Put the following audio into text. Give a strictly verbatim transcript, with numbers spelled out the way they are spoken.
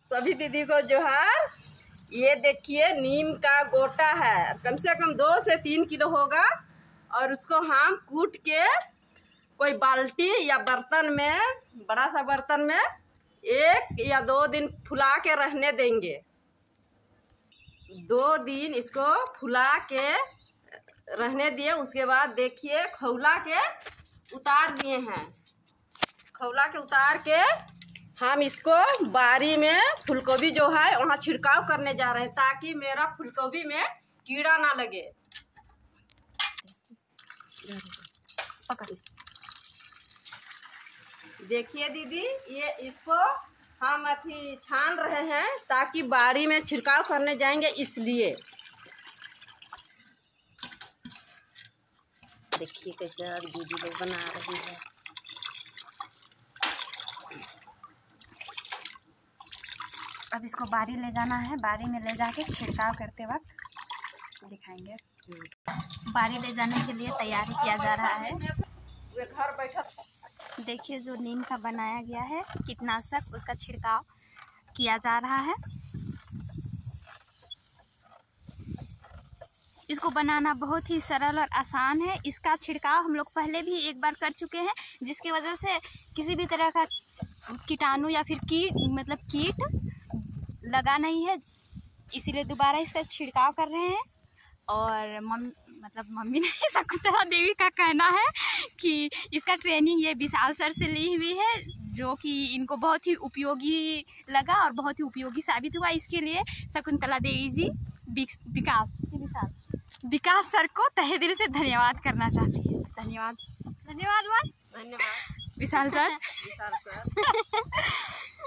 सभी दीदी को जोहार। ये देखिए नीम का गोटा है, कम से कम दो से तीन किलो होगा और उसको हम कूट के कोई बाल्टी या बर्तन में, बड़ा सा बर्तन में एक या दो दिन फुला के रहने देंगे। दो दिन इसको फुला के रहने दिए, उसके बाद देखिए खौला के उतार दिए हैं। खौला के उतार के हम इसको बारी में फूलगोभी जो है वहाँ छिड़काव करने जा रहे हैं ताकि मेरा फूलगोभी में कीड़ा ना लगे। देखिए दीदी, ये इसको हम अभी छान रहे हैं ताकि बारी में छिड़काव करने जाएंगे, इसलिए। देखिए कैसे दीदी लोग बना रही है। अब इसको बारी ले जाना है, बारी में ले जाके छिड़काव करते वक्त दिखाएंगे। बारी ले जाने के लिए तैयारी किया जा रहा है। वे घर बैठा देखिए जो नीम का बनाया गया है कीटनाशक, उसका छिड़काव किया जा रहा है। इसको बनाना बहुत ही सरल और आसान है। इसका छिड़काव हम लोग पहले भी एक बार कर चुके हैं, जिसकी वजह से किसी भी तरह का कीटाणु या फिर कीट मतलब कीट लगा नहीं है, इसीलिए दोबारा इसका छिड़काव कर रहे हैं। और मम मतलब मम्मी नहीं, शकुंतला देवी का कहना है कि इसका ट्रेनिंग ये विशाल सर से ली हुई है, जो कि इनको बहुत ही उपयोगी लगा और बहुत ही उपयोगी साबित हुआ। इसके लिए शकुंतला देवी जी विकास विशाल विकास सर को तहे दिल से धन्यवाद करना चाहती है। धन्यवाद धन्यवाद धन्यवाद विशाल सर। विशाल सर।